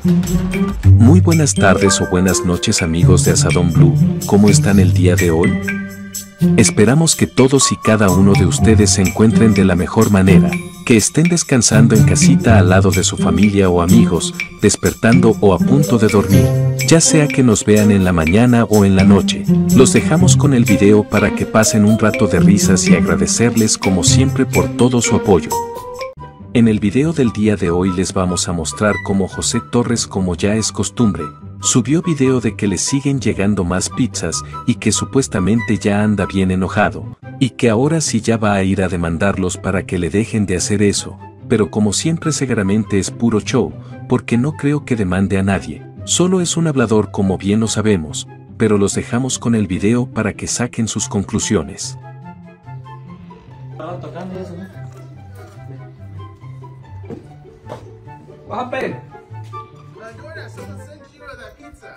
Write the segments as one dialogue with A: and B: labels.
A: Muy buenas tardes o buenas noches amigos de Asadón Blue, ¿cómo están el día de hoy? Esperamos que todos y cada uno de ustedes se encuentren de la mejor manera, que estén descansando en casita al lado de su familia o amigos, despertando o a punto de dormir, ya sea que nos vean en la mañana o en la noche. Los dejamos con el video para que pasen un rato de risas y agradecerles como siempre por todo su apoyo. En el video del día de hoy les vamos a mostrar cómo José Torres, como ya es costumbre, subió video de que le siguen llegando más pizzas y que supuestamente ya anda bien enojado, y que ahora sí ya va a ir a demandarlos para que le dejen de hacer eso, pero como siempre seguramente es puro show, porque no creo que demande a nadie, solo es un hablador como bien lo sabemos, pero los dejamos con el video para que saquen sus conclusiones.
B: Estaba tocando eso, ¿no? What happened?
C: Jordan, someone sent you that pizza.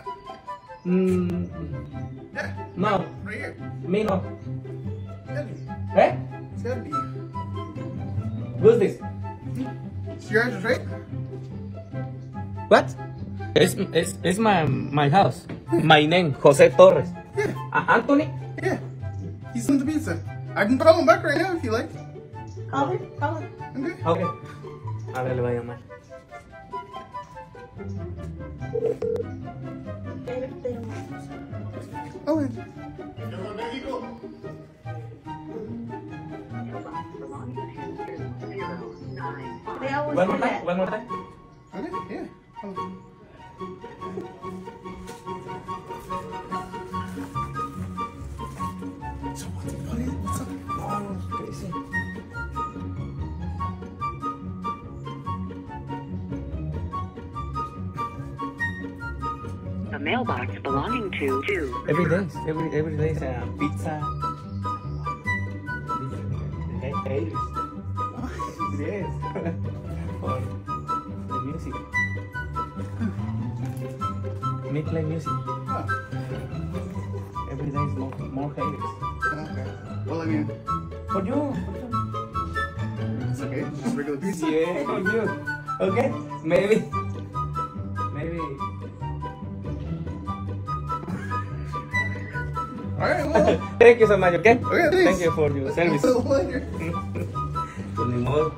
C: Yeah,
B: No,
C: right here.
B: me no.
C: Tell me.
B: Eh?
C: Tell me.
B: Who's this?
C: Is your address right?
B: What? It's my house. My name, José Torres.
C: Yeah,
B: Anthony?
C: yeah. He sent the pizza. I can call him back right now if you like.
B: Call him.
C: Okay.
B: Okay. A ver, le voy a llamar.
C: Oh, wait.
B: One more time. One more time.
C: Okay, yeah. Oh. So what's up?
B: Crazy.
D: A mailbox belonging to
B: Every day is pizza. Hey, yes. For the music. Me play music.
C: Oh,
B: Every day is more haters.
C: okay. Well, I mean,
B: For you.
C: it's okay. Just regular pizza.
B: Yeah, for you. Okay? Maybe.
C: Alright, well.
B: Thank you so much, okay?
C: Okay, thanks.
B: Thank you for your service.
C: Later.
B: Pues ni modo.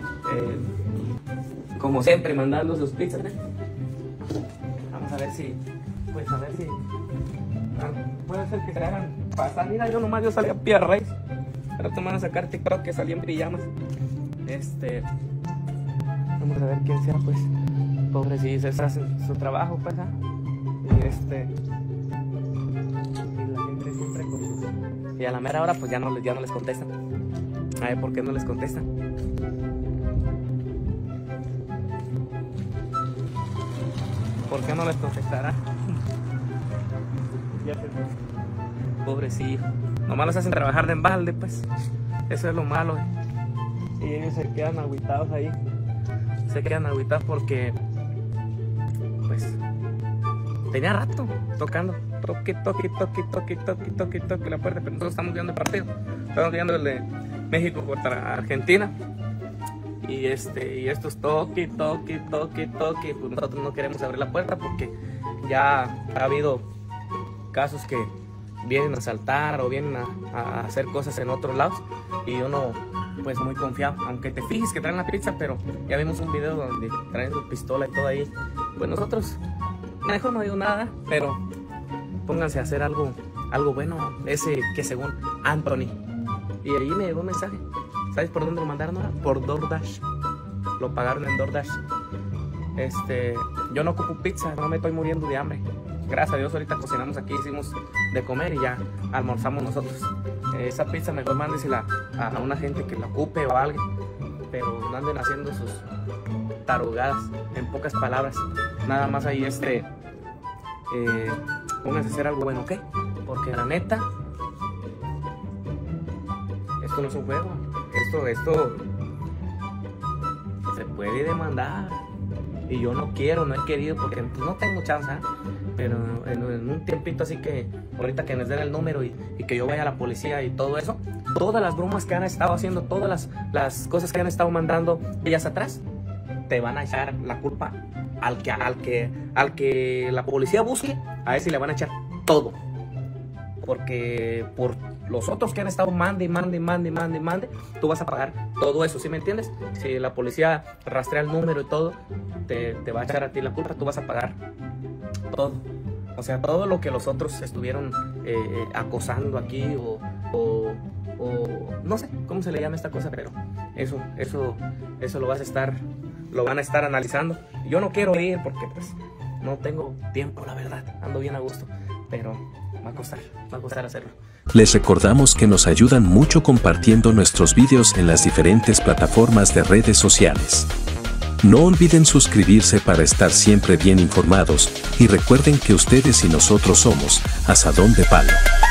B: Como siempre, mandando sus pizzas, ¿eh? Vamos a ver si. Pues a ver si. Puede ser que traigan pasar. Mira, yo salí a Pierre Reyes. Pero te van a sacar TikTok que salí en pijamas. Vamos a ver quién sea, pues. Pobrecillos, hacen su trabajo, pues, ¿ah? Y la gente siempre con sus... Y a la mera hora, pues ya no les contestan. A ver, ¿por qué no les contestan? ¿Por qué no les contestará? Pobrecillo. Nomás los hacen trabajar de embalde, pues. Eso es lo malo. Y ellos se quedan agüitados ahí. Se quedan agüitados porque... Pues... Tenía rato tocando. Toque la puerta. Pero nosotros estamos viendo el partido. Estamos viendo el de México contra Argentina. Y estos toque. Pues nosotros no queremos abrir la puerta porque ya ha habido casos que vienen a asaltar o vienen a hacer cosas en otros lados. Y uno, pues muy confiado. Aunque te fijes que traen la pizza, pero ya vimos un video donde traen su pistola y todo ahí. Pues nosotros, mejor no digo nada, pero pónganse a hacer algo bueno. Ese que según Anthony. Y ahí me llegó un mensaje. ¿Sabes por dónde lo mandaron ahora? Por DoorDash. Lo pagaron en DoorDash. Yo no ocupo pizza, no me estoy muriendo de hambre. Gracias a Dios ahorita cocinamos aquí, hicimos de comer y ya almorzamos nosotros. Esa pizza mejor mándesela a una gente que la ocupe o a alguien. Pero no anden haciendo sus tarugadas, en pocas palabras. Nada más ahí pónganse a hacer algo bueno, ¿ok? Porque la neta, esto no es un juego. Esto se puede demandar. Y yo no he querido porque pues, no tengo chance, ¿eh? Pero en un tiempito así que ahorita que nos den el número y que yo vaya a la policía y todo eso, todas las bromas que han estado haciendo, todas las cosas que han estado mandando ellas atrás, te van a echar la culpa al que la policía busque, a ese le van a echar todo. Porque por los otros que han estado mande, tú vas a pagar todo eso, ¿sí me entiendes? Si la policía rastrea el número y todo, te va a echar a ti la culpa, tú vas a pagar todo. O sea, todo lo que los otros estuvieron acosando aquí o no sé cómo se le llama esta cosa, pero eso lo van a estar analizando. Yo no quiero ir porque pues no tengo tiempo, la verdad, ando bien a gusto, pero va a costar hacerlo.
A: Les recordamos que nos ayudan mucho compartiendo nuestros vídeos en las diferentes plataformas de redes sociales. No olviden suscribirse para estar siempre bien informados y recuerden que ustedes y nosotros somos Asadón de Palo.